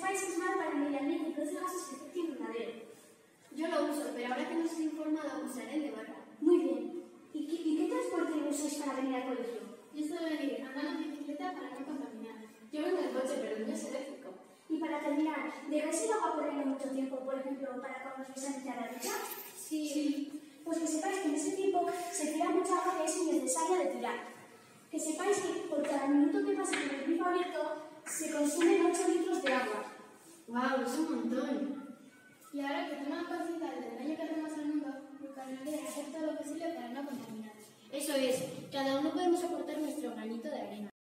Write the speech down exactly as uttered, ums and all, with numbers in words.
sepáis que es malo para el medio ambiente y produce gases de efecto invernadero. Yo lo uso, pero ahora que nos has informado, usaré el de barra. Muy bien. ¿Y qué, y qué transporte usáis para venir al colegio? Yo suelo venir andando en bicicleta para no contaminar. Yo vengo en coche, pero el mío es eléctrico. Y para terminar, ¿dejáis el agua corriendo mucho tiempo, por ejemplo, para cuando os vais a meter a la ducha? Sí. sí. Pues que sepáis que en ese tiempo se tira mucha agua que es innecesaria de tirar. Que sepáis que por cada minuto que pasa con el grifo abierto se consumen ocho litros de agua. ¡Guau! Es un montón. Y ahora que tomamos conciencia del daño que hacemos al mundo, procuraré hacer todo lo posible para no contaminar. Eso es, cada uno podemos aportar nuestro granito de arena.